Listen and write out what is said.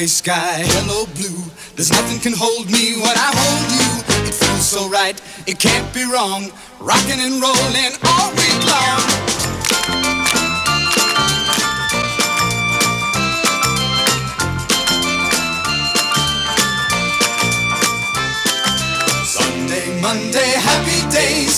gray sky, hello blue. There's nothing can hold me when I hold you. It feels so right, it can't be wrong. Rocking and rolling all week long. Sunday, Monday, happy days.